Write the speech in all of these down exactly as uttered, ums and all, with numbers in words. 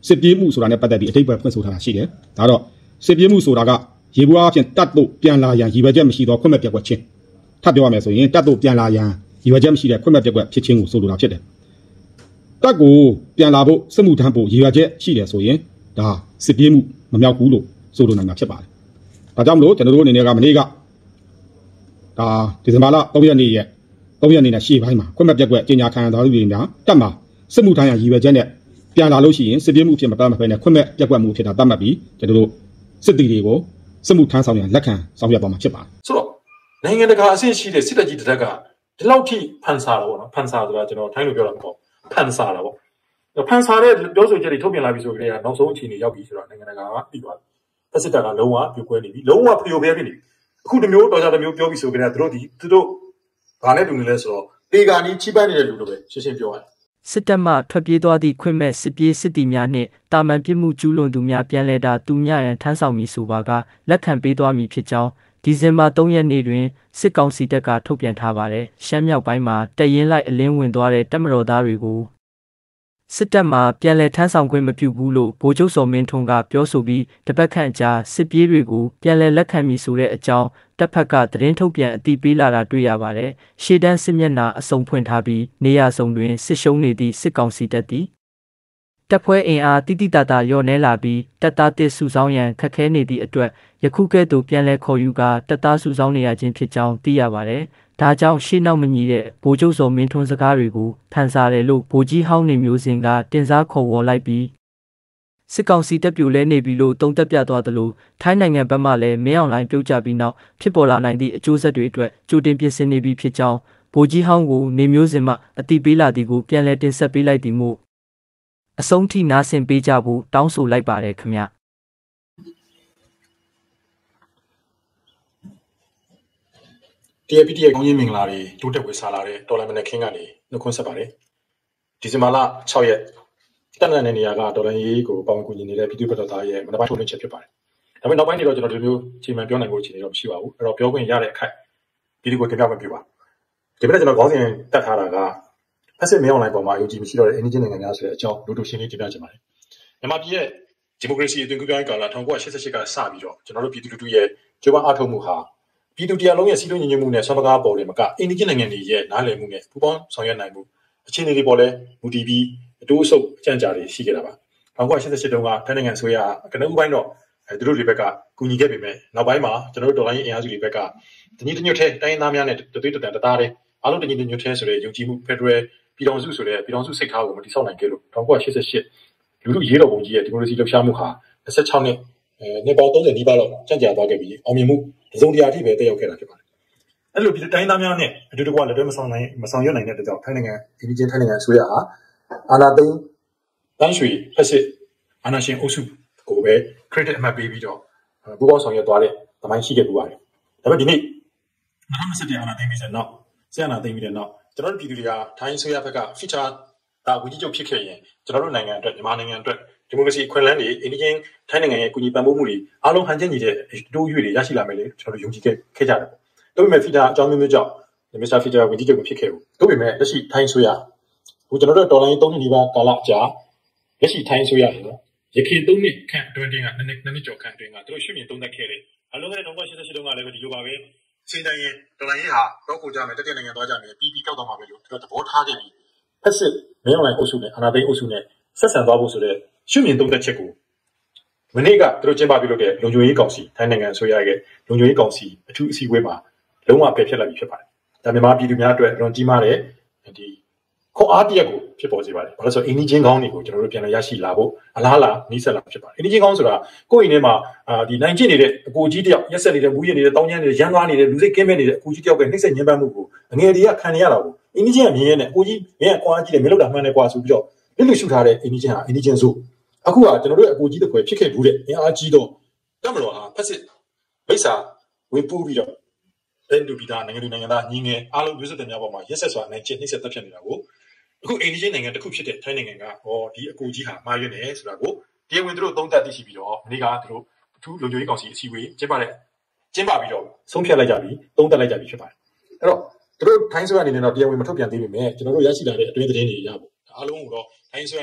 စစ်ပြေးမှုဆိုတာနဲ့ပတ်သက်ပြီးအတိတ်ပဲဖွင့်ဆိုထားတာရှိတယ်ဒါတော့စစ်ပြေးမှုဆိုတာကရေဘူးအချင်းတတ်တို့ပြန်လာရန်ရည်ရွယ်ချက်မရှိသောခွင့်မဲ့ပြက်ကွက်ချင်းထပ်ပြောရမယ်ဆိုရင်တတ်တို့ပြန်လာရန်ရည်ရွယ်ချက်မရှိတဲ့ခွင့်မဲ့ပြက်ကွက်ဖြစ်ခြင်းကိုဆိုလိုတာဖြစ်တယ်တက်ကိုပြန်လာဖို့စစ်မှုထမ်းဖို့ရည်ရွယ်ချက်ရှိတယ်ဆိုရင်ဒါစစ်ပြေးမှုမမြောက်ဘူးလို့ဆိုလိုနိုင်မှာဖြစ်ပါတယ်ဒါကြောင့်မလို့ကျွန်တော်တို့အနေနဲ့ကမနေ့ကဒါဒီဇင်ဘာလ၃ရက်နေ့ရဲ့၃ရက်နေ့နဲ့ရှေ့ပိုင်းမှာခွင့်မဲ့ပြက်ကွက်ကြေညာခံရတော်သူတွေများတက်မှာစစ်မှုထမ်းရန်ရည်ရွယ်ချက်နဲ့ပြန်လာလို့ရှိရင်စစ်ပြေးမှုဖြစ်မပတ်မဖဲနဲ့ခွင့်မဲ့ပြက်ကွက်မှုဖြစ်တာတတ်မှတ်ပြီးကျွန်တော်တို့စစ်တီတွေကိုစစ်မှုထမ်းဆောင်ရန်လက်ခံဆောင်ရွက်သွားမှာဖြစ်ပါတယ်ဆိုတော့နိုင်ငံတကာအဆင့်ရှိတဲ့စစ်တပ်ကြီးတက်ကဒီလောက်ထိဖန်ဆာတော့ဗောနော်ဖန်ဆာဆိုတာကျွန်တော်ထိုင်းလိုပြောတာမဟုတ်ဖန်ဆာတာဗောဖန်ဆာတဲ့ပြောဆိုချက်တွေထုတ်ပြန်လာပြီဆိုကြတဲ့နောက်ဆုံးအခြေအနေရောက်ပြီဆိုတော့နိုင်ငံတကာကပြီးသွားတယ်စစ်တပ်ကလုံးဝပြိုကွဲနေပြီလုံးဝဖျို့ဖျဲဖြစ်နေပြီအခုတမျိုးတော်ကြတမျိုးပြောပြီဆိုကြတဲ့သူတို့ဒီသူတို့ဘာနဲ့တူနေလဲဆိုတော့တေဂာနီချိပန်းနေတဲ့လူတို့ပဲရှင်းရှင်းပြောရတယ်စစ်တပ်မှထွက်ပြေးသွားသည့်ခွင့်မဲ့စစ်ပြေးစစ်တီများနှင့်တာမန်ပြစ်မှုကျူးလွန်သူများပြန်လည်တာသူများရန်ထမ်းဆောင်မည်ဆိုပါကလက်ခံပေးသွားမည်ဖြစ်ကြောင်းဒီဇင်ဘာ၃ရက်နေ့တွင်စစ်ကောင်စီတပ်ကထုတ်ပြန်ထားပါတယ်။ရှမ်းမြောက်ပိုင်းမှာတရင်လိုက်အလင်းဝင်သွားတဲ့တပ်မတော်သားတွေကိုစစ်တပ်မှပြန်လည်ထမ်းဆောင်ခွင့်မပြုဘူးလို့ဗိုလ်ချုပ်စော်မင်းထွန်းကပြောဆိုပြီးတပတ်ခန့်ကြာစစ်ပြေးတွေကိုပြန်လည်လက်ခံမည်ဆိုတဲ့အကြောင်းတပ်ဖက်ကသတင်းထုတ်ပြန်အသိပေးလာတာတွေ့ရပါတယ်။ရှေ့တန်းစစ်မျက်နှာအစုံဖွင့်ထားပြီးနေရာစုံတွင်စစ်ရှုံးနေသည့်စစ်ကောင်စီတပ်သည်တပ်ဖွဲ့အင်အားတိတိတတာရော့နေလာပြီးတပ်သားတစ်စုဆောင်းရန်ခက်ခဲနေသည့်အတွက်ယခုကဲ့သို့ပြန်လည်ခေါ်ယူကာတပ်သားစုဆောင်းနေရခြင်းဖြစ်ကြောင်းသိရပါတယ်။ဒါကြောင့်ရှေ့နောက်မညီတဲ့ဗိုလ်ချုပ်စော်မင်းထွန်းစကားတွေကိုဖန်ဆာတယ်လို့ဗိုလ်ကြီးဟောင်းနေမျိုးစင်ကတင်စားခေါ်ဝေါ်လိုက်ပြီးစစ်ကောင်စီတပ်ပြိုလဲနေပြီလို့တုံ့တက်ပြသွားသလိုထိုင်းနိုင်ငံဘက်မှလည်းမင်းအောင်လှိုင်ပြုတ်ကျပြီးနောက်ဖြစ်ပေါ်လာနိုင်သည့်အကျိုးဆက်တွေအတွက်ကြိုတင်ပြင်ဆင်နေပြီဖြစ်ကြောင်းဗိုလ်ကြီးဟောင်းကိုနေမျိုးစင်မှအတိပေးလာသည်ကိုပြန်လည်တင်ဆက်ပေးလိုက်သည်မို့အဆုံးထိနားဆင်ပေးကြဖို့တောင်းဆိုလိုက်ပါတယ်ခင်ဗျာတီအပီတီရဲ့ကောင်းကြီးမင်္ဂလာတွေတိုးတက်ဝေစားလာတဲ့ဒေါ်လာမနက်ခင်းကနေနှုတ်ခွန်းဆက်ပါတယ်ဒီဇင်ဘာလ၆ရက်တက်တဲ့နေရာကဒေါ်လာရေးကိုပေါင်းကူညီနေတဲ့ပြည်သူ့ဘက်တော်သားရဲ့မနက်ပိုင်းထုတ်လွှင့်ချက်ဖြစ်ပါတယ်ဒါပေမဲ့နောက်ပိုင်းတွေတော့ကျွန်တော်ဒီမျိုးချိန်မှန်ပြောနိုင်ဖို့အခြေအနေတော့မရှိပါဘူးအဲ့တော့ပြောခွင့်ရတဲ့အခိုက်ပြည်သူကိုတင်ပြခွင့်ပြုပါဒီနေ့ကျွန်တော်ခေါင်းစဉ်တက်ထားတာကဖက်စစ်မင်းအောင်လိုင်းပေါ်မှာယုံကြည်မရှိတော့တဲ့အိန္ဒိယနိုင်ငံများဆိုတဲ့အကြောင်းလူတို့ရှင်းလင်းတင်ပြချင်ပါတယ်မြန်မာပြည်ရဲ့ဒီမိုကရေစီအသွင်ကူးပြောင်းကာလ၁၉၈၈ကစပြီးတော့ကျွန်တော်တို့ပြည်သူလူထုရဲ့ကြိုးပမ်းအားထုတ်မှုဟာပြည်သူတရားလုံးရဲ့စီးလုံးညီညွတ်မှုနဲ့ဆွမ်းပကားပေါ်တယ်မကအိန္ဒိယနိုင်ငံတွေရဲ့နားလည်မှုနဲ့ပူးပေါင်းဆောင်ရွက်နိုင်မှုအခြေအနေတွေပေါ်လဲမူတည်ပြီးအတိုးအဆုပ်အကြံကြားတွေရှိခဲ့တာပါ၁၉၈၈တုန်းကထိုင်းနိုင်ငံဆိုရကနဦးပိုင်းတော့အဲသူတို့တွေဘက်ကကူညီခဲ့ပေမဲ့နောက်ပိုင်းမှာကျွန်တော်တို့ဒေါ်လာရင်းအင်အားစုတွေဘက်ကတညီတညွတ်ထဲတိုင်းရင်းသားများနဲ့တသွေးတတန်တသားတဲ့အားလုံးတညီတညွတ်ထဲဆိုတဲ့ယုံကြည်မှုဖက်ဒရယ်ပြည်တော်စုဆိုတဲ့ပြည်တော်စုစိတ်ထားကိုမတိဆောက်နိုင်ခဲ့လို့၁၉၈၈လူလူရေးတော်ပုံကြီးရဲ့ဒီမိုကရေစီလှုပ်ရှားမှုဟာ၂၆နှစ်အဲနှစ်ပေါင်း၃၀နီးပါးလောက်ကြံ့ကြာသွားခဲ့ပြီးအောင်မြင်မှုတစုံတရာအထိပဲတက်ရောက်ခဲ့တာဖြစ်ပါတယ်။အဲ့လိုပြည်တိုင်းသားများနဲ့အတူတကွလက်တွဲမဆောင်နိုင်မဆောင်ရွက်နိုင်တဲ့အတွက်ကြောင့်ထိုင်းနိုင်ငံဒီပြည်ချင်းထိုင်းနိုင်ငံဆိုရဟာအာဏာသိမ်းတန်းရွှေဖက်စစ်အာဏာရှင်အုပ်စုကိုပဲ credit အမှတ်ပေးပြီးတော့ပူးပေါင်းဆောင်ရွက်သွားတဲ့သမိုင်းရှိခဲ့ပူပါတယ်။ဒါပေမဲ့ဒီနေ့၂၀၂၁အာဏာသိမ်းပြီးတဲ့နောက်ဆရာအာဏာသိမ်းပြီးတဲ့နောက်ကျွန်တော်တို့ပြည်သူတွေကထိုင်းဆိုရဘက်က feature ဒါဝီကြီးချုပ်ဖြစ်ခဲ့ရင်ကျွန်တော်တို့နိုင်ငံအတွက်မြန်မာနိုင်ငံအတွက်ဒီမိုကရေစီအခွင့်အလမ်းတွေအိန္ဒိယထိုင်းနိုင်ငံရဲ့ကူညီပံ့ပိုးမှုတွေအားလုံးဟန်ချက်ညီတဲ့အတိုးရွေတွေရရှိလာမယ်လေကျွန်တော်တို့ယုံကြည်ခဲ့ခဲ့ကြတယ်ပေါ့။ဒါပေမဲ့ feature အကြောင်းမျိုးမျိုးကြောင့်မစ္စတာ feature ဝီကြီးချုပ်မဖြစ်ခဲ့ဘူး။ဒါပေမဲ့လက်ရှိထိုင်းဆိုရဟိုကျွန်တော်တို့ဒေါ်လာသုံးနှစ်နီးပါးကာလကြာလက်ရှိထိုင်းဆိုရရနော်ရခိုင်သုံးနှစ်ခန့်အတွင်းကနှစ်နှစ်နှစ်ကျော်ခန့်အတွင်းကသူတို့ရှုမြင်သုံးသပ်ခဲ့တယ်။အလုံးစုံ၁၉၈၈တုန်းကလည်းဒီလိုပါပဲ။စင်တိုင်းရဲ့ဒေါ်လာရေးဟာတော့ကိုကြမယ်တက်တဲ့နိုင်ငံသွားကြမယ်ပြီးပြီးကြောက်တော့မှာပဲလို့သူတို့သဘောထားခဲ့ပြီးဖက်စစ်မင်းအောင်လှိုင်အုပ်စုနဲ့အာဏာသိမ်းအုပ်စုနဲ့ဆက်ဆံသွားဖို့ဆိုတဲ့ရှုမြင်သုံးသပ်ချက်ကိုမနေ့ကသူတို့ကျင်းပပြုလုပ်တဲ့လုံခြုံရေးကောင်စီထိုင်းနိုင်ငံအစိုးရရဲ့လုံခြုံရေးကောင်စီအထူးအစည်းအဝေးမှာလုံးဝပယ်ဖျက်လိုက်ပြီဖြစ်ပါတယ်။ဒါမြန်မာပြည်သူများအတွက်လွန်ကြီးမားတဲ့ဒီခွန်အားတရက်ကိုဖြစ်ပေါ်စေပါတယ်။ဘာလို့ဆိုတော့အင်းဒီချင်းကောင်းတွေကိုကျွန်တော်တို့ပြန်လည်ရရှိလာဖို့အလားအလာနှီးဆက်လာဖြစ်ပါတယ်။အင်းဒီချင်းကောင်းဆိုတာကိုယ့်အိမ်ထဲမှာအာဒီနိုင်ကျင့်နေတဲ့အကိုကြီးတယောက်ရက်ဆက်နေတဲ့မူးယစ်နေတဲ့တောင်းကျမ်းနေတဲ့ရန်သွားနေတဲ့လူစိတ်ကင်းမဲ့နေတဲ့အကိုကြီးတယောက်ကနှိမ့်ဆက်ညှဉ်းပန်းမှုကိုအငယ်တွေကခံရတာကိုအင်းဒီချင်းကမြင်ရတဲ့အကိုကြီးမင်းကခွန်အားကြီးတယ်မင်းလောက်တာမှန်တယ်ကွာဆိုပြီးတော့လစ်လစ်ရှုထားတဲ့အင်းဒီချင်းဟာအင်းဒီချင်းဆိုအခုကကျွန်တော်တို့အကိုကြီးတစ်ခွဲဖြစ်ခဲ့ဘူးတဲ့အင်အားကြီးတော့တမတော်ဟာဖက်စစ်မိစ္ဆာဝင်ပူးပြီးတော့တဲ့လူပြည်သားနိုင်ငံလူနိုင်ငံသားညီငယ်အားလုံးမျိုးဆက်တဲ့များပေါ်မှာရက်ဆက်စွာနိုင်ကျင့်နှိမ့်ဆက်တပ်ဖြတ်နေတာကိုအခုအိန္ဒိယနိုင်ငံတစ်ခုဖြစ်တဲ့ထိုင်းနိုင်ငံကဟောဒီအကူကြီးဟာမှားရွံ့နေဆိုတာကိုတရားဝင်သူတို့သုံးသပ်သိရှိပြီးတော့ဒီကသူတို့အထူးလုံခြုံရေးကောင်စီအစည်းအဝေးကျင်းပတဲ့ကျင်းပပြီးတော့ဆုံးဖြတ်လိုက်ကြပြီသုံးသပ်လိုက်ကြပြီဖြစ်ပါတယ်အဲ့တော့သူတို့ထိုင်းဆိုရအနေနဲ့တော့တရားဝင်မထုတ်ပြန်သေးပေမဲ့ကျွန်တော်တို့ရရှိလာတဲ့အတွင်းသတင်းတွေရဖို့အားလုံးကိုတော့ထိုင်းဆိုရအနေနဲ့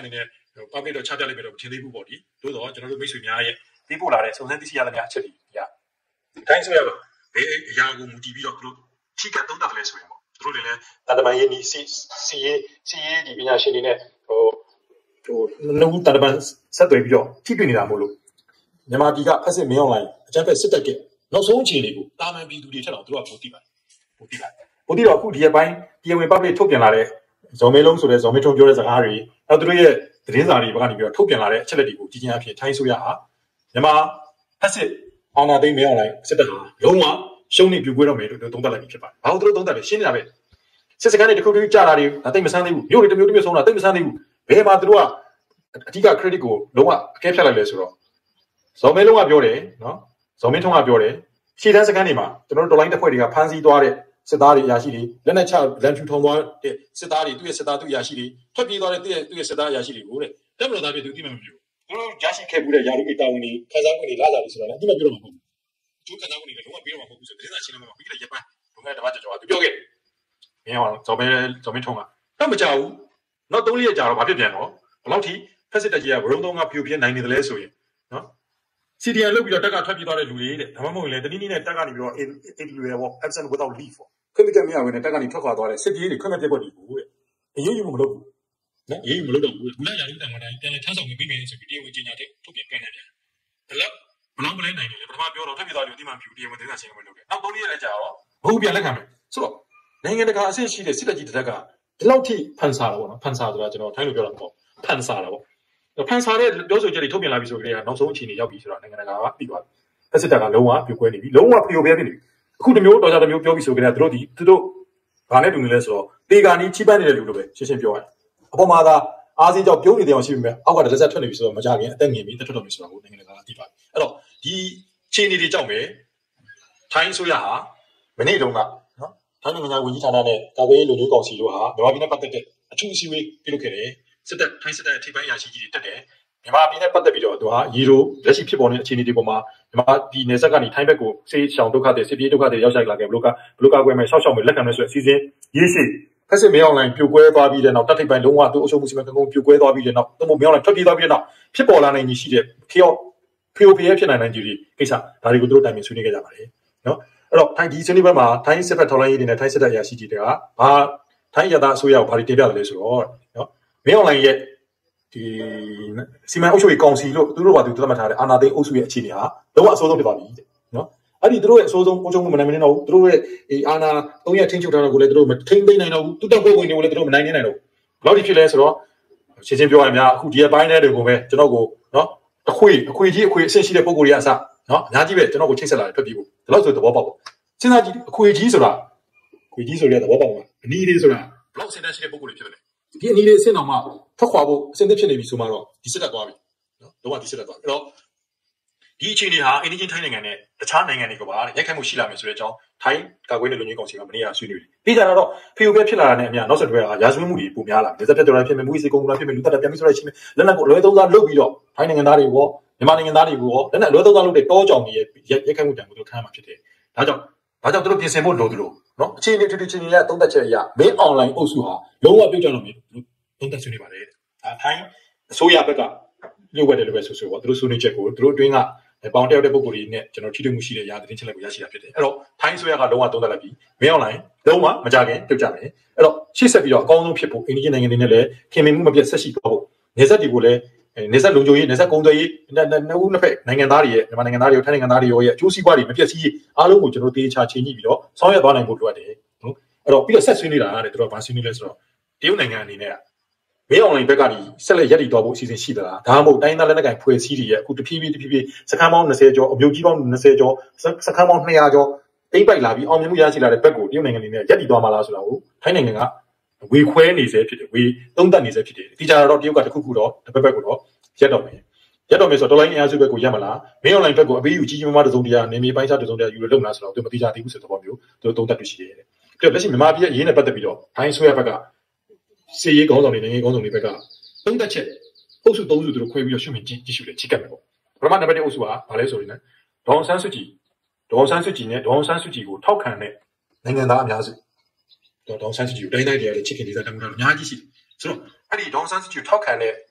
public တော့ချပြလိုက်ပြီတော့မထင်သေးဘူးပေါ့ဒီတို့တော့ကျွန်တော်တို့မိတ်ဆွေများရဲ့ပြီးပို့လာတဲ့စုံစမ်းသိရှိရတဲ့များအချက်တွေရတိုင်းဆိုရပါဘယ်အရာကိုမူတည်ပြီးတော့တို့ထိကသုံးတာလဲဆိုရင်ပေါ့တို့တွေလည်းတန်တမန်ရေးနီးစီစီရေးစီရေးဒီပညာရှင်တွေနဲ့ဟိုဟိုနှုတ်တန်တမန်ဆက်သွယ်ပြီးတော့ထိတွေ့နေတာမို့လို့မြန်မာပြည်ကဖက်စစ်မင်းအောင်လိုင်းအကြမ်းဖက်စစ်တပ်ကနောက်ဆုံးအခြေအနေကိုတာမန်ပြည်သူတွေထက်တော့တို့ကပိုသိပါတယ်ပိုသိပါတယ်ပိုသိတော့အခုဒီရက်ပိုင်းပြည်ဝင် public ထုတ်ပြန်လာတဲ့ဇော်မဲလုံးဆိုတဲ့ဇော်မဲထုံပြောတဲ့စကားတွေနောက်တို့ရဲ့သတင်းစာတွေဘက်ကနေပြီးတော့ထုတ်ပြန်လာတဲ့အချက်လက်တွေကိုကြီးကြီးအဖြစ်ထိုင်းဆိုရဟာမြန်မာဖက်စစ်အောင်နာသိမ်းမင်းအောင်လိုင်းစစ်တပ်ဟာလုံးဝရှုံးနေပြူကွေးတော့မယ်လို့သုံးသပ်လိုက်ပြီဖြစ်ပါတယ်။ဘာလို့တို့သုံးသပ်လဲရှင်းနေတာပဲ။စစ်စကန်တွေတစ်ခုတည်းကြာတာတွေဒါသိမဆန်းသေးဘူး။မြို့တွေတစ်မျိုးတစ်မျိုးဆုံးတာသိမဆန်းသေးဘူး။ဘယ်မှာတို့ကအဓိက credit ကိုလုံးဝအကဲဖြတ်လိုက်လဲဆိုတော့ဇော်မဲလုံးကပြောတယ်နော်ဇော်မင်းထုံးကပြောတယ်ရှေ့တန်းစကန်တွေမှာကျွန်တော်တို့တော်လိုင်းတစ်ဖွဲ့တွေကဖမ်းဆီးသွားတဲ့စစ်သားတွေအရာရှိတွေလက်နက်ချလန်ဖြူထုံသွားတဲ့စစ်သားတွေသူ့ရဲ့စစ်သားသူ့အရာရှိတွေထွက်ပြေးသွားတဲ့သူ့ရဲ့သူ့ရဲ့စစ်သားအရာရှိတွေကိုတဲ့တက်မလို့သားပြသူတိမမပြောသူတို့ရရှိခဲ့မှုတဲ့ယာရုတွေတာဝန်တွေခန်းစားခွင့်တွေလာလာလို့ဆိုတာလည်းအတိမပြောတော့မှာမဟုတ်ဘူးသူခန်းစားခွင့်တွေလည်းလုံးဝပြောတော့မှာမဟုတ်ဘူးဆိုတဲ့သတင်းစာရှင်းလင်းပွဲမှာပြီးခဲ့တဲ့ရက်ပိုင်းဘုံကတပတ်ကျော်ကျော်သူပြောခဲ့မင်းအောင်ဇော်မဲဇော်မင်းထုံးကတော့မကြောက်ဘူးနောက်သုံးရက်ကြာတော့ဘာဖြစ်ပြန်တော့ဘယ်လောက်ထိဖက်စစ်တပ်ကြီးကဝရုံသုံးကပြိုပြင်းနိုင်နေတယ်လဲဆိုရင်နော်စီဒီအန်လုပ်ပြီးတော့တက်ကထွက်ပြေးသွားတဲ့လူတွေတဲ့ဒါမှမဟုတ်ရင်လည်းတနည်းနည်းနဲ့တက်ကနေပြီးတော့ eightလူတွေပေါ့ absent without leave ပေါ့ခွင့်ပြုချက်မရဘဲနဲ့တက်ကနေထွက်ခွာသွားတဲ့စစ်ပြေးတွေခွင့်မပြတ်ကွက်တွေဘူးတဲ့အရေးယူမှုမလုပ်ဘူးနော်အရေးယူမလုပ်တော့ဘူးဘူးလားယာရုတန်ခါတိုင်းပြန်လဲထမ်းဆောင်ပြီးပြီဆိုပြီးတရားဝင်ကြေညာတဲ့ထုတ်ပြန်ပြန်နေတယ်ဒါလည်းဘလောင်းမလဲနိုင်တယ်လေပထမပြောတော့ထွက်ပြေးသွားတယ်ဒီမှာဖြူတရားဝင်သတင်းစာရှင်းလင်းပွဲလုပ်တယ်နောက်သုံးရက်လည်းကြာတော့ဘုံပြန်လက်ခံမယ်ဆိုတော့နိုင်ငံတကာအဆင့်ရှိတဲ့စစ်တပ်ကြီးတစ်သက်ကဒီလောက်ထိဖန်ဆာတာပေါ့နော်ဖန်ဆာဆိုတာကျွန်တော်ထိုင်းလိုပြောတာပေါ့ဖန်ဆာတာပေါ့ဖန်ဆာတဲ့ပြောဆိုချက်တွေထုတ်ပြန်လာပြီဆိုကြတဲ့ကနောက်ဆုံးအခြေအနေရောက်ပြီဆိုတော့နိုင်ငံတကာကပြီးသွားပြီစစ်တပ်ကလုံးဝပြိုကွဲနေပြီလုံးဝပြိုပြဲနေပြီအခုတမျိုးတော်ကြတမျိုးပြောပြီးဆိုကြတဲ့သူတို့ဒီသူတို့ဘာနဲ့တူနေလဲဆိုတော့တေဂာနီချိပန်းနေတဲ့လူလိုပဲရှင်းရှင်းပြောရတယ်အပေါ်မှာသာအားစီးကြောင့်ပြုံးနေတဲ့အောင်ရှိပြီမဲ့အောက်ကတလက်ဆက်ထွက်နေပြီဆိုတော့မကြခင်အသက်ငင်ပြီးတက်ထွက်တော်ပြီဆိုတာကိုနိုင်ငံတကာကသိပါပြီအဲ့တော့ဒီခြေအနေတွေကြောင့်ပဲထိုင်းဆိုရဟာမနေ့တုန်းကနော်ထိုင်းနိုင်ငံဝန်ကြီးဌာနနဲ့ကာကွယ်ရေးလူမျိုးကောင်စီတို့ဟာမြန်မာပြည်နဲ့ပတ်သက်တဲ့အထူးအစည်းအဝေးပြုလုပ်ခဲ့တယ်စစ်တပ်ထိုင်းစစ်တပ်အထိပ်ပိုင်းအရာရှိကြီးတွေတက်တယ်မြန်မာပြည်နဲ့ပတ်သက်ပြီးတော့သူဟာရီရိုလက်ရှိဖြစ်ပေါ်နေတဲ့အခြေအနေတွေပေါ်မှာမြန်မာပြည်နယ်စပ်ကနေထိုင်းဘက်ကိုစေးရှောင်ဒုက္ခတွေစစ်ပြေးဒုက္ခတွေရောက်ရှိလာခဲ့ဘလို့ကဘလို့ကကွယ်မဲ့ရှောက်ရှောက်မဲ့လက်ခံမဲ့ဆိုအစီအစဉ်ရေးရှိဖက်စစ်မင်းအောင်လိုင်းပြိုကွဲသွားပြီးတဲ့နောက်တပ်ထိပ်ပိုင်းလုံးဝသူ့အုပ်ချုပ်မှုစီမံခန့်ခွဲမှုပြိုကွဲသွားပြီးတဲ့နောက်သူ့မင်းအောင်လိုင်းထွက်ပြေးသွားပြီးတဲ့နောက်ဖြစ်ပေါ်လာနိုင်ကြီးရှိတဲ့ခေယောဖေအိုဖေဖြစ်နိုင်နိုင်ကြီးတွေကိစ္စဒါတွေကိုသူတို့တိုင်ပင်ဆွေးနွေးခဲ့ကြပါတယ်နော်အဲ့တော့ထိုင်းဒီဆွေးနွေးပွဲမှာထိုင်းစစ်ဘက်ထောက်လှမ်းရေးတွေနဲ့ထိုင်းစစ်တပ်အရာရှိကြီးတွေကဘာထိုင်းရသားအစိုးရကိုဘာတွေတင်ပြတယ်လဲဆိုတော့နော်မင်းအောင်လိုင်းရဲ့ဒီစီမံအုပ်ချုပ်ရေးကောင်စီလို့သူတို့ဘာသူသတ်မှတ်ထားတဲ့အာဏာသိမ်းအုပ်စုရဲ့အခြေအနေဟာလုံးဝအဆိုးဆုံးဖြစ်သွားပြီတဲ့နော်အဲ့ဒီသူတို့ရဲ့အဆိုးဆုံးအုပ်ချုပ်မှုမနိုင်မနေတော့ဘူးသူတို့ရဲ့ဒီအာဏာသုံးရက်ထင်းချုပ်ထားတာကိုလည်းသူတို့မထိမ့်သိမ်းနိုင်တော့ဘူးသူတက်ဖွဲ့ဝင်တွေကိုလည်းသူတို့မနိုင်နိုင်တော့ဘူးဘယ်လောက်ဒီဖြစ်လဲဆိုတော့ရှင်းရှင်းပြောရရင်များအခုဒီအပိုင်းတဲ့တွေကိုပဲကျွန်တော်ကိုနော်အခွေအခွေကြီးအခွေအဆင့်ရှိတဲ့ပုံကိုယ်တွေအစနော်အများကြီးပဲကျွန်တော်ကိုချိတ်ဆက်လာတယ်ထွက်ပြီးဖို့ဒီလောက်ဆိုသဘောပေါက်ပေါ့စဉ်းစားကြည့်အခွေကြီးဆိုတာအခွေကြီးဆိုတဲ့သဘောပေါက်ပါအနည်းလေးဆိုတာဘလောက်စဉ်းစားရှိတဲ့ပုံကိုယ်တွေဖြစ်တယ်ဒီအနည်းလေးအဆင့်တော်မှထွက်ခွာဖို့အဆင့်သစ်ဖြစ်နေပြီဆိုမှတော့ဒီစစ်တပ်သွားပြီနော်လုံးဝဒီစစ်တပ်သွားပြီအဲ့တော့ဒီအခြေအနေဟာအင်းချင်းထိုင်းနိုင်ငံနဲ့တခြားနိုင်ငံတွေကပါရိုက်ခတ်မှုရှိလာမယ်ဆိုတဲ့အကြောင်းထိုင်းကာကွယ်ရေးလူမျိုးကောင်စီကမနေ့ကဆွေးနွေးတယ်ပြီးကြတော့ဖေယိုပဲဖြစ်လာတာနဲ့အများနောက်ဆက်တွဲဟာရာဇဝတ်မှုတွေပုံများလာတယ်လက်ဆက်ပြတ်တော်ဖြစ်မယ်မှုစီကုန်းကဖြစ်မယ်လူသက်ပြန်ပြီးဆိုရချင်းလက်နက်ကိုလွဲသုံးစားလုပ်ပြီးတော့ထိုင်းနိုင်ငံသားတွေရောမြန်မာနိုင်ငံသားတွေကိုရောလက်နက်လွဲသုံးစားလုပ်တဲ့တောကြောင်တွေရဲ့ရိုက်ခတ်မှုတံကိုတို့ခံရမှာဖြစ်တယ်ဒါကြောင့်ဒါကြောင့်တို့ပြင်ဆင်ဖို့လိုသလိုနော်အခြေအနေထူးထူးချင်းချင်းရဲ့သုံးသက်ချက်အရမင်းအွန်လိုင်းအုပ်စုဟာလုံးဝပြုတ်ကျတော့မယ်သုံးသက်ဆွေးနွေးပါတယ်ဒါထိုင်းအစိုးရဘက်ကညှို့ဝှက်တယ်လို့ပဲဆိုဆိုပေါ့သူတို့ဆွေးနွေးချက်ကိုသူတို့အတွင်းကပေါင်တယောက်တဲ့ပုံကိုယ်တွေနဲ့ကျွန်တော်ထိတွေ့မှုရှိတဲ့ຢာသတင်းချက်လက်ကိုရရှိတာဖြစ်တယ်အဲ့တော့ထိုင်းအစိုးရကလုံးဝသုံးသပ်လိုက်ပြီးမင်းအွန်လိုင်းလုံးဝမကြခင်ပြုတ်ကြမယ်အဲ့တော့ရှေ့ဆက်ပြီးတော့အကောင်းဆုံးဖြစ်ဖို့အိန္ဒိယနိုင်ငံတွေနဲ့လည်းခင်မင်မှုမပြတ်ဆက်ရှိသွားဖို့နေဆက်တွေကိုလည်းနေဆက်လုံခြုံရေးနေဆက်ကုန်သွယ်ရေးနှစ်ဦးနှစ်ဖက်နိုင်ငံသားတွေရဲ့မြန်မာနိုင်ငံသားတွေရောထိုင်းနိုင်ငံသားတွေရောရဲ့အကျိုးစီးပွားတွေမပြတ်စီးအားလုံးကိုကျွန်တော်တေချာချိန်ကြည့်ပြီးတော့ဆောင်ရွက်သွားနိုင်ဖို့လိုအပ်တယ်နော်အဲ့တော့ပြီးတော့ဆက်ဆွေးနေတာတဲ့သူတို့ကဘာဆွေးနွေးလဲဆိုတော့တရုတ်နိုင်ငံအနေနဲ့မင်းအွန်လိုင်းဘက်ကနေဆက်လက်ရပ်တည်သွားဖို့အစီအစဉ်ရှိသလားဒါမှမဟုတ်တိုင်းသားလက်နက်ကိုင်ဖွဲ့စည်းတွေရဲ့အခုတဖြည်းဖြည်းတဖြည်းဖြည်းစခန်းပေါင်း20ကျော်အမျိုးကြီးပေါင်း20ကျော်စခန်းပေါင်း200ကျော်တိမ့်ပိုက်လာပြီးအောင်မြင်မှုရရှိလာတဲ့ဘက်ကိုတရုတ်နိုင်ငံအနေနဲ့ရပ်တည်သွားမှာလားဆိုတာကိုထိုင်းနိုင်ငံကဝေခွဲနေစေဖြစ်တယ်ဝေသုံးသပ်နေစေဖြစ်တယ်ဒီကြတော့တရုတ်ကတခုခုတော့တစ်ဘက်ဘက်ကိုတော့ရက်တော့မယ်ရက်တော့မယ်ဆိုတော့ဒေါ်လာအင်အားစုဘက်ကိုရက်မလားမင်းအွန်လိုင်းဘက်ကိုအပေးယူကြီးကြီးမားမားတစုံတရာနေမြေပိုင်းခြားတစုံတရာယူလို့လုပ်လားဆိုတော့သူမသိကြသေးဘူးဆိုတဲ့သဘောမျိုးသူတို့သုံးသပ်တွေ့ရှိတယ်ပြီးတော့လက်ရှိမြန်မာပြည်ရဲ့အရေးနဲ့ပတ်သက်ပြီးတော့ထိုင်းဆိုရဘက်ကစီရေးခေါင်းဆောင်တွေနိုင်ငံခေါင်းဆောင်တွေဘက်ကသုံးသက်ချက်အုပ်စုသုံးစုသူတို့ခွဲပြီးတော့ရှုမြင်ကြည့်ကြည့်ရှုတယ်ချိကတ်မယ်ပေါ့ပထမနံပါတ်တစ်အုပ်စုကဘာလဲဆိုရင်လည်းဒေါအောင်ဆန်းစုကြည်ဒေါအောင်ဆန်းစုကြည်နဲ့ဒေါအောင်ဆန်းစုကြည်ကိုထောက်ခံတဲ့နိုင်ငံသားအများစုဒေါအောင်ဆန်းစုကြည်ကိုတိုင်းတိုင်းတွေကလည်းချစ်ခင်လေးစားတောင်းတာအများကြီးရှိတယ်ဆိုတော့အဲ့ဒီဒေါအောင်ဆန်းစုကြည်ကိုထောက်ခံတဲ့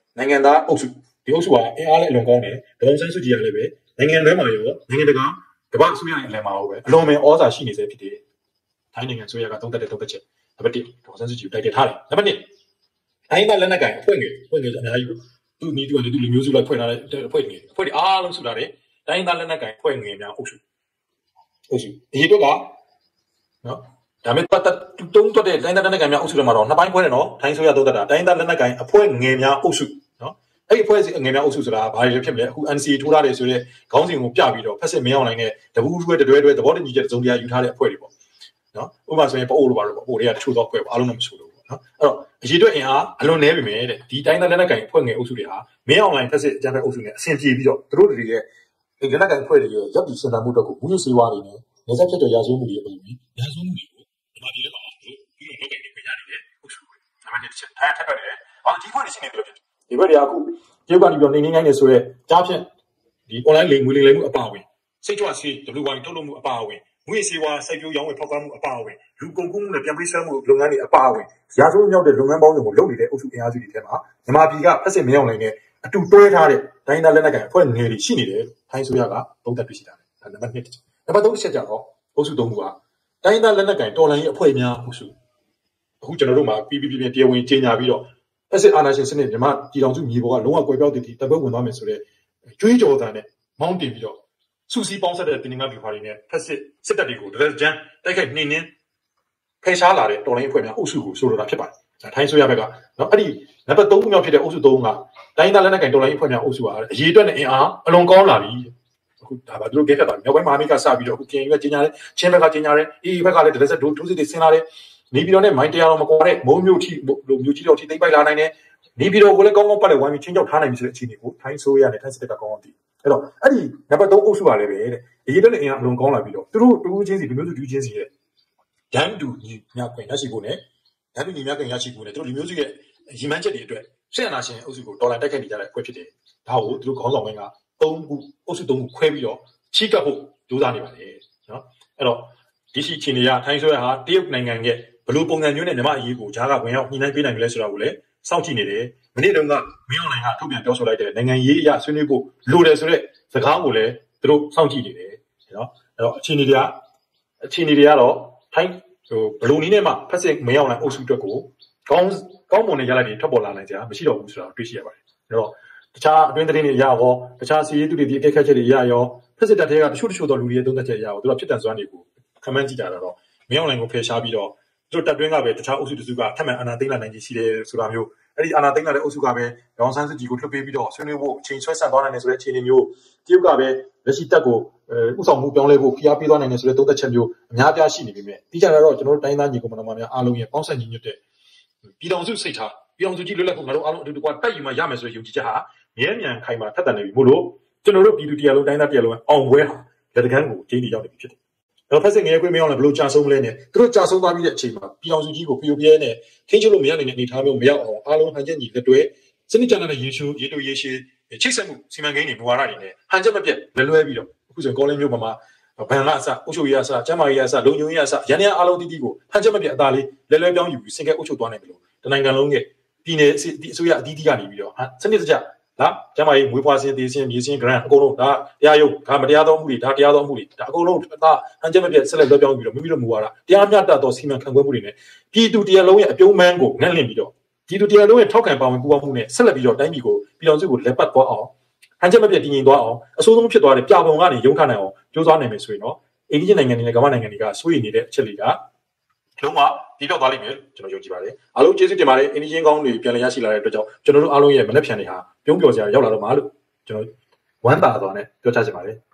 နိုင်ငံသားအုပ်စုဒီအုပ်စုကအင်အားလည်းအလွန်ကောင်းတယ်ဒေါ်အောင်ဆန်းစုကြည်ကလည်းပဲနိုင်ငံထဲမှာရောနိုင်ငံတကာကမ္ဘာအစိုးရရဲ့အလယ်မှာရောပဲအလွန်ပင်ဩဇာရှိနေစေဖြစ်တယ်ထိုင်းနိုင်ငံအစိုးရကသုံးသက်တဲ့သုံးသက်ချက်နံပါတ်တစ်ဒေါ်အောင်ဆန်းစုကြည်တိုက်တက်ထားတယ်နံပါတ်နှစ်တိုင်းသားလက်နက်ကိုင်အဖွဲ့ငယ်အဖွဲ့ငယ်အများကြီးပေါ့သူ့မိသူကလည်းသူ့လူမျိုးစုလိုက်ဖွဲ့ထားတဲ့အဖွဲ့ငယ်အဖွဲ့တွေအားလုံးစုထားတယ်တိုင်းသားလက်နက်ကိုင်အဖွဲ့ငယ်များအုပ်စုအုပ်စုဒီတော့ကနော်ဒါမဲ့ပတ်တုံးတော့တဲ့တိုင်းသားလက်နက်ကိုင်များအုပ်စုတွေမှာတော့နှစ်ပိုင်းခွဲတယ်နော်ထိုင်းဆိုရသုံးသက်တာတိုင်းသားလက်နက်ကိုင်အဖွဲ့ငယ်များအုပ်စုနော်အဲ့ဒီအဖွဲ့ငယ်များအုပ်စုဆိုတာဘာတွေဖြစ်မလဲအခု N C A ထိုးထားတယ်ဆိုတော့ခေါင်းစဉ်ကိုပြပြီးတော့ဖက်စစ်မင်းအောင်နိုင်တဲ့တပူးတွဲတွဲတွဲသဘောတညီချက်သုံးတရားယူထားတဲ့အဖွဲ့တွေပေါ့နော်ဥပမာဆိုရင်ပအိုးလိုပါတော့ပေါ့ပအိုတွေကတချို့တော့အဖွဲ့ပေါ့အားလုံးတော့မဆိုလို့ပေါ့နော်အဲ့တော့အရေးအတွက်အင်အားအလွန်နည်းပြီမယ်တဲ့ဒီတိုင်းသားလက်နက်ကိုင်အဖွဲ့ငယ်အုပ်စုတွေဟာမင်းအောင်နိုင်ဖက်စစ်အကြမ်းဖက်အုပ်စုနဲ့အဆင်ပြေပြီးတော့သူတို့တွေရဲ့ဒီလက်နက်ကိုင်အဖွဲ့တွေရဲ့ရပ်တည်ရှင်သန်မှုတော့ကိုဘူးရစေဝါတွေနဲ့နေဆက်ဖြစ်တဲ့ရာဇဝမှုတွေအပြင်ရာဇဝမှုတွေကိုဒီမှာဒီတော့ဒီလိုလုပ်ကိုင်နေကြရတယ်အုပ်စုတွေဒါမှမဟုတ်ချက်ထားထပ်ပါတယ်အော်ဒီဖွဲ့တွေရှိနေတယ်ဖြစ်ဒီဘက်တွေကအခုရုပ်ကနေပြီးတော့နေနေငိုင်းနေဆိုရဲကြားဖြင့်ဒီ online လိမ်ငွေလိမ်လိမ်မှုအပါအဝင်စိတ်ကြွဆေး W Y ထုတ်လုပ်မှုအပါအဝင်ငွေစေဝါစိုက်ပျိုးရောင်းဝယ်ဖောက်ကားမှုအပါအဝင်လူကုန်ကူးမှုနဲ့ပြန်ပေးဆွဲမှုလုပ်ငန်းတွေအပါအဝင်ရာဇဝမြောက်တဲ့လုပ်ငန်းပေါင်းစုံကိုလုပ်နေတဲ့အုပ်စုအင်အားစုတွေထဲမှာမြန်မာပြည်ကဖက်စစ်မင်းအောင်နိုင်နဲ့အတူတွဲထားတဲ့တိုင်းသားလက်နက်ကိုင်အဖွဲ့ငယ်တွေရှိနေတယ်ထိုင်းဆိုရကသုံးသပ်တွေ့ရှိတာလေဒါနံပါတ်နှစ်နံပါတ်သုံးချက်ကြတော့အုပ်စုသုံးခုကတိုင်းသားလက်နက်ကိုင်တော်လှန်ရေးအဖွဲ့များအုပ်စုအခုကျွန်တော်တို့မှာပြီးပြီးပြင်းတရားဝင်ကြေညာပြီးတော့ဖက်စစ်အာဏာရှင်စနစ်မြန်မာပြည်တော်စုမြေပေါ်ကလုံးဝကွယ်ပြောက်တည်တည်တပ်ပွဲဝင်သွားမယ်ဆိုတဲ့ကျွေးကြော်သံနဲ့မောင်းတင်ပြီးတော့စူစီပေါင်းဆက်တဲ့တင်ငါဗျူဟာတွေနဲ့ဖက်စစ်စစ်တပ်တွေကိုဒရက်ဂျန်တိုက်ခိုက်နှင်းနှင်းဖယ်ရှားလာတဲ့တော်လှန်ရေးအဖွဲ့များအုပ်စုကိုဆိုလိုတာဖြစ်ပါတယ်။ထိုင်းဆိုရဘက်ကနော်အဲ့ဒီနံပါတ်သုံးခုမြောက်ဖြစ်တဲ့အုပ်စုသုံးကတိုင်းသားလက်နက်ကိုင်တော်လှန်ရေးအဖွဲ့များအုပ်စုကအရေးအတွက်နဲ့အင်အားအလွန်ကောင်းလာပြီ။အခုဒါပါသူတို့ကဲဖြတ်တာမြောက်ပိုင်းမဟာမိတ်ကစပြီးတော့အခုကင်ရွက်ကျင်းညာတယ်ချင်းဘက်ကကျင်းညာတယ်အေးဘက်ကလည်းဒရက်ဆက်ဒိုးထိုးစစ်တွေဆင်းလာတယ်နေပြည်တော်နဲ့မိုင်းတရားတော်မကွာတဲ့မိုးမျိုးထိလိုမျိုးကြီးတော်ထိသိမ့်ပိုက်လာနိုင်တယ်နေပြည်တော်ကိုလည်းကောင်းကောင်းပတ်လက်ဝိုင်းပြီးချင်းချောက်ထားနိုင်ပြီဆိုတဲ့အခြေအနေကိုထိုင်းဆိုရနဲ့ထိုင်းစစ်တပ်ကကောင်းကောင်းသိအဲ့တော့အဲ့ဒီနံပါတ်သုံးအုပ်စုပါလည်းပဲတဲ့အရေးအတွက်နဲ့အင်အားအလွန်ကောင်းလာပြီးတော့သူတို့တူးချင်းစီလူမျိုးစုတူးချင်းစီရဲ့ဒန်းတူညီမျှခွင့်ရရှိဖို့နဲ့ဒန်းတူညီမျှခွင့်ရရှိဖို့နဲ့သူတို့လူမျိုးစုရဲ့ရည်မှန်းချက်တွေအတွက်ဆက်အနာရှင်အုပ်စုကိုဒေါ်လာတိုက်ခိုက်နေကြတဲ့အဖွဲ့ဖြစ်တယ်ဒါကိုသူတို့ခေါင်းဆောင်ပိုင်းကသုံးခုအုပ်စုသုံးခုခွဲပြီးတော့ချိကပ်ဖို့ကြိုးစားနေပါတယ်နော်အဲ့တော့ဒီရှိချင်းတွေကထိုင်းဆိုရဟာတရုတ်နိုင်ငံရဲ့ဘလို့ပုံစံမျိုးနဲ့မြန်မာအရေးကိုဂျားကဝင်ရောက်ညှိနှိုင်းပေးနိုင်ကြလဲဆိုတာကိုလည်းစောင့်ကြည့်နေတယ်မနေ့တုန်းကမင်းအွန်လိုင်းကထုတ်ပြန်ပြောဆိုလိုက်တဲ့နိုင်ငံရေးအရာဆွေးနွေးဖို့လိုတယ်ဆိုတဲ့စကားကိုလည်းသူတို့စောင့်ကြည့်နေတယ်နော်အဲ့တော့အခြေအနေတွေကအခြေအနေတွေကတော့ထိုင်းဟိုဘလို့နည်းနဲ့မှဖက်စစ်မင်းအွန်လိုင်းအုပ်စုအတွက်ကိုကောင်းကောင်းမွန်တဲ့ရလဒ်တွေထွက်ပေါ်လာနိုင်ကြမရှိတော့ဘူးဆိုတာတွေ့ရှိရပါတယ်အဲ့တော့တခြားအတွင်းသတင်းတွေအရရောတခြားစီးရီးသူတွေဒီအကဲခတ်ချက်တွေအရရောဖက်စစ်တပ်တွေကတချို့တချို့သောလူတွေရဲ့သုံးသက်ချက်အရရောသူတို့ဖြစ်တန်စွမ်းတွေကိုခမန်းကြည့်ကြတာတော့မင်းအွန်လိုင်းကိုဖယ်ရှားပြီးတော့သူတို့တပ်တွင်းကပဲတခြားအုပ်စုတစုကထပ်မံအာဏာသိမ်းလာနိုင်ခြင်းရှိတယ်ဆိုတာမျိုးအဲ့ဒီအာဏာသိမ်းလာတဲ့အုပ်စုကပဲဒေါန်ဆန်းစုကြည်ကိုလွှတ်ပေးပြီးတော့ဆွေးနွေးဖို့အချိန်ဆွဲဆန့်သွားနိုင်တယ်ဆိုတဲ့အခြေအနေမျိုးတရုတ်ကပဲလက်ရှိတပ်ကိုဥဆောင်မှုပြောင်းလဲဖို့ဖိအားပေးသွားနိုင်တယ်ဆိုတဲ့သုံးသက်ချက်မျိုးအများပြားရှိနေပြီမြဲဒီကြတာတော့ကျွန်တော်တို့တိုင်းသားညီကောင်မတော်များအားလုံးရဲ့ပေါင်းဆက်ညီညွတ်တဲ့ပြည်တော်စုစိတ်ထားပြည်တော်စုကြီးလွတ်လပ်ဖို့ငါတို့အားလုံးအတူတကွတိုက်ယူမှရမယ်ဆိုတဲ့ယုံကြည်ချက်ဟာမြဲမြံခိုင်မာထက်သန်နေပြီမို့လို့ကျွန်တော်တို့ပြည်သူတရားလုံးတိုင်းသားတရားလုံးအောင်ပွဲဟာလက်တကမ်းကိုကျင်းတည်ရောက်နေပြီဖြစ်တယ်တော့ဖက်စစ်ငယ်ခွင့်မရောက်လည်းဘလို့ကြာဆုံးလဲနဲ့သူတို့ကြာဆုံးသွားပြီးတဲ့အချိန်မှာပြည်အောင်စုကြီးကိုဖျို့ပြဲနဲ့ထင်းချုပ်လို့မရနိုင်တဲ့အနေအထားမျိုးမရောက်အောင်အားလုံးဟန်ချက်ညီလက်တွဲစနစ်ကျတဲ့ရေရှူရေတူရေရှည်ချိတ်ဆက်မှုစီမံကိန်းတွေမူဝါဒတွေနဲ့ဟန်ချက်မပြတ်လွယ်လွယ်ပြီးတော့အခုဆိုကောလင်းမျိုးပေါ်မှာဘန်ကအစအုပ်ချုပ်ရေးအစကျန်းမာရေးအစလုံခြုံရေးအစရန်ရန်အားလုံးတည်တည်ကိုဟန်ချက်မပြတ်အသာလေးလဲလဲပြောင်းယူပြီးစင်ကဲအုပ်ချုပ်သွားနိုင်တယ်လို့တနိုင်ငံလုံးရဲ့ပြည်နယ်အစိုးရအသီးသီးကနေပြီးတော့စနစ်တကျဒါကျမကြီးမွေးဖွားခြင်းတည်ခြင်းမြေခြင်း grant အကုန်လုံးဒါတရားရုပ်ဒါမတရားသောမှုတွေဒါတရားသောမှုတွေဒါအကုန်လုံးဒါဟန်ချက်မပြတ်ဆက်လက်လွှဲပြောင်းပြီးတော့မိမိတို့မူဝါဒတရားမျှတသောစီမံခန့်ခွဲမှုတွေနဲ့ပြည်သူတရားလုံးရဲ့အပြုံးမန်းကိုငန့်လင့်ပြီးတော့ပြည်သူတရားလုံးရဲ့ထောက်ခံပါဝင်ပူးပေါင်းမှုနဲ့ဆက်လက်ပြီးတော့တိုင်းပြည်ကိုပြည်တော်စုကိုလက်ပတ်သွားအောင်ဟန်ချက်မပြတ်တည်ငြိမ်သွားအောင်အဆိုးဆုံးဖြစ်သွားတဲ့ပြပုံကနေရုံးထနိုင်အောင်ကြိုးစားနိုင်မယ်ဆိုရင်တော့အိန္ဒိယနိုင်ငံတွေနဲ့ကမ္ဘာနိုင်ငံတွေကစိုးရိမ်နေတဲ့အချက်တွေကလုံးဝဒီတော့သွားလိမ့်မယ်ကျွန်တော်ယုံကြည်ပါတယ်အားလုံးကျေးဇူးတင်ပါတယ်အိန္ဒိယကောင်းတွေပြန်လည်ရရှိလာတဲ့အတွက်ကြောင့်ကျွန်တော်တို့အားလုံးရဲ့မနှက်ဖြန်တွေဟာပြုံးပျော်စရာရောက်လာတော့မှာလို့ကျွန်တော်ဝမ်းသာသွားနဲ့ပြောချချင်ပါတယ်